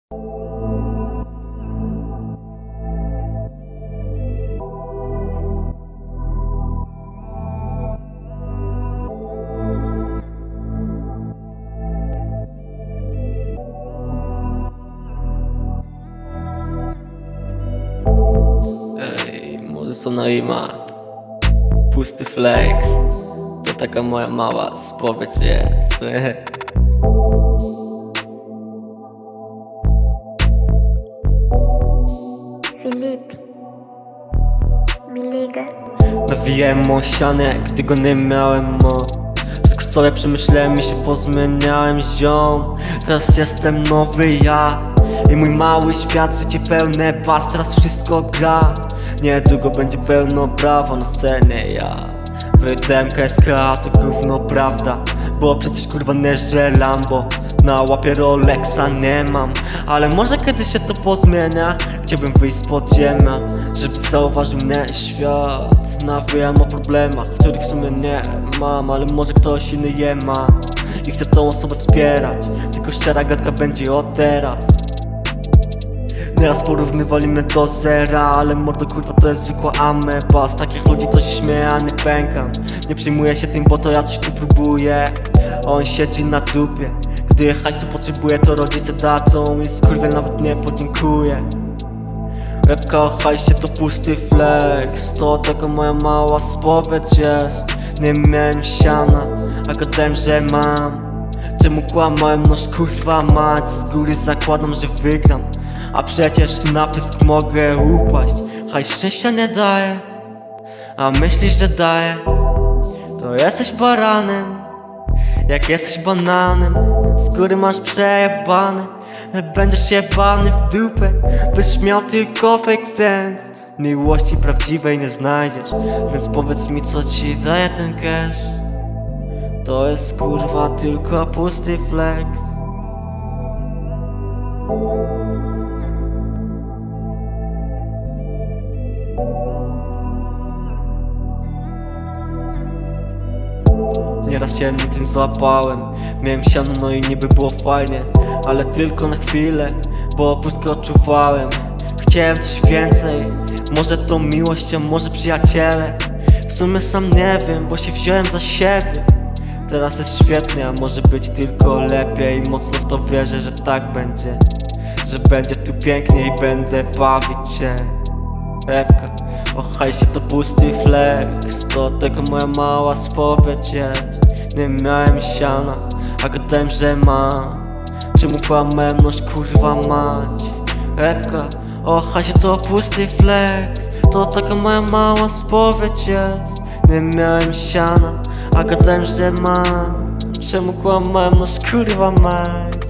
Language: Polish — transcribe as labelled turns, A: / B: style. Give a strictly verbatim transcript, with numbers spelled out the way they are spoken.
A: Ej, młody Sonoimat, pusty flex, to taka moja mała spowiedź jest.
B: Filipe, me liga.
A: Nawijałem osianek, gdy go nie miałem mo. Wszystko sobie przemyślałem i się pozmieniałem ziom. Teraz jestem nowy ja i mój mały świat, życie pełne barw, teraz wszystko gra. Niedługo będzie pełno brawa na scenie ja. Wydałem K S K, to gówno prawda, bo przecież kurwa jeżdżę Lambo. Na łapie Rolexa nie mam, ale może kiedyś się to pozmienia. Chciałbym wyjść z podziemia, żeby zauważył mnie świat. Nawijam o problemach, których w sumie nie mam, ale może ktoś inny je ma i chcę tą osobę wspierać. Tylko szczera gadka będzie od teraz. Nieraz porównywali mnie do zera, ale mordo kurwa to jest zwykła ameba. Z takich ludzi to się śmieję, a nie pękam. Nie przejmuję się tym, bo to ja coś tu próbuję, a on siedzi na dupie. Gdy hajsu potrzebuje, to rodzice dadzą i skurwiel nawet nie podziękuję. Repka o hajsie to pusty flex, to taka moja mała spowiedź jest. Nie miałem siana, a gadałem, że mam. Czemu kłamałem, noż kurwa mać. Z góry zakładam, że wygram, a przecież na pysk mogę upaść. Haj szczęścia nie daje, a myślisz, że daje. To jesteś baranem, jak jesteś bananem. Z góry masz przejebany, będziesz jebany w dupę. Byś miał tylko fake friends, miłości prawdziwej nie znajdziesz. Więc powiedz mi, co ci daje ten cash. To jest kurwa tylko pusty flex. Nieraz się na tym złapałem. Miałem siano, no i niby było fajnie, ale tylko na chwilę, bo pustkę odczuwałem. Chciałem coś więcej, może to miłość, a może przyjaciele. W sumie sam nie wiem, bo się wziąłem za siebie. Teraz jest świetnie, a może być tylko lepiej. Mocno w to wierzę, że tak będzie, że będzie tu pięknie i będę bawić się. Repka o hajsie to pusty flex, to tego moja mała spowiedź jest. Nie miałem siana, a gadałem, że mam. Czemu kłamałem, noż kurwa mać. Repka o hajsie to pusty flex, to taka moja mała spowiedź jest. Nie miałem siana, a gadałem, że mam. Czemu kłamałem, noż kurwa mać.